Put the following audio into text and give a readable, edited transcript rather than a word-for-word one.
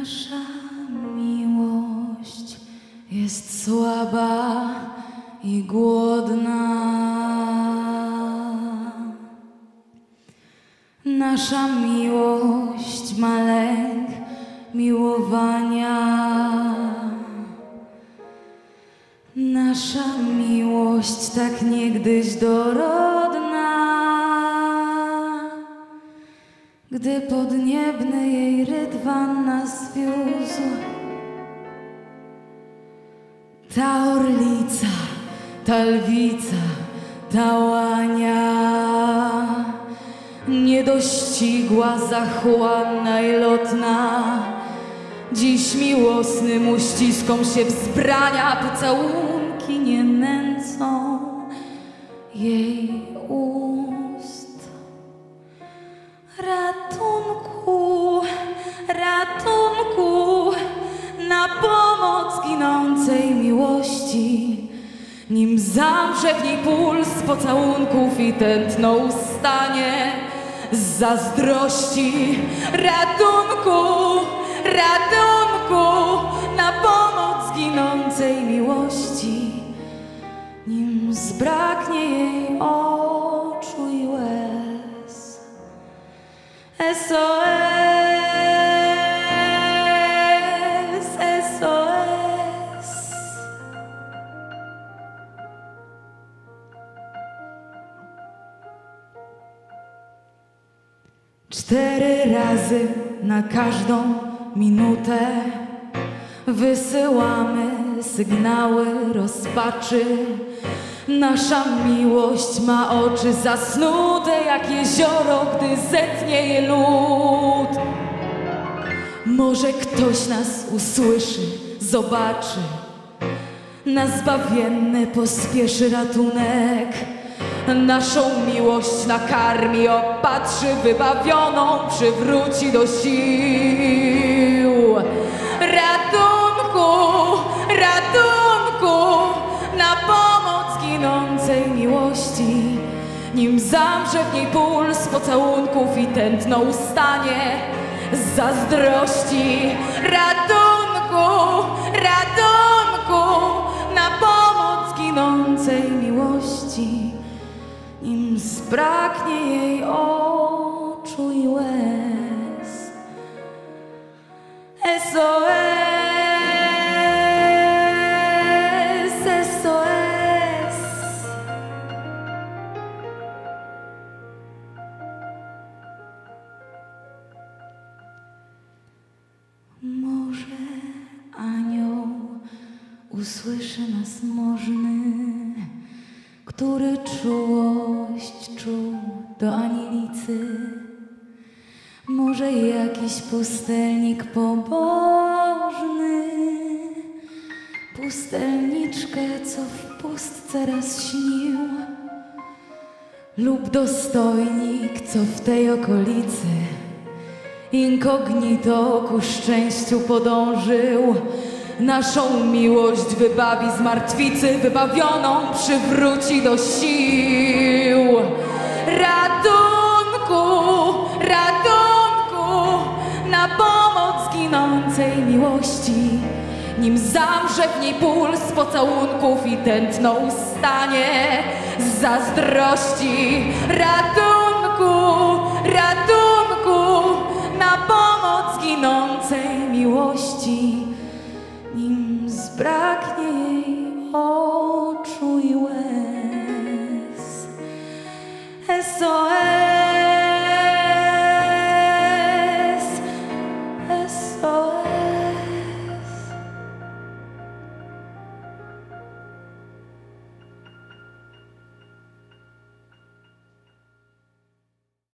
Nasza miłość jest słaba i głodna. Nasza miłość ma lęk miłowania. Nasza miłość tak niegdyś dorodna, gdy podniebny jej rydwan nas wiózł. Ta orlica, ta lwica, ta łania, niedościgła, zachłanna i lotna, dziś miłosnym uściskom się wzbrania, pocałunki nie nęcą jej ust. Ratunku, ratunku, na pomoc ginącej miłości, nim zamrze w niej puls pocałunków i tętno ustanie z zazdrości. Ratunku, ratunku, na pomoc ginącej miłości, nim zbraknie jej oczu i łez. SOS, SOS. Cztery razy na każdą minutę wysyłamy sygnały rozpaczy. Nasza miłość ma oczy zasnute jak jezioro, gdy zetnie je lód. Może ktoś nas usłyszy, zobaczy, na zbawienny pospieszy ratunek. Naszą miłość nakarmi, opatrzy, wybawioną przywróci do sił. Ratunku, ratunku, na pomoc ginącej miłości, nim zamrze w niej puls pocałunków i tętno ustanie z zazdrości. Ratunku, ratunku, na pomoc ginącej miłości, nim zbraknie jej oczu i łez. SOS, SOS. Może anioł usłyszy nas możny, który czułość czuł do anielicy. Może jakiś pustelnik pobożny, pustelniczkę, co w pustce raz śnił, lub dostojnik, co w tej okolicy inkognito ku szczęściu podążył. Naszą miłość wybawi z martwicy, wybawioną przywróci do sił. Ratunku, ratunku, na pomoc ginącej miłości, nim zamrze w niej puls pocałunków i tętno ustanie z zazdrości. Ratunku, ratunku, na pomoc ginącej miłości,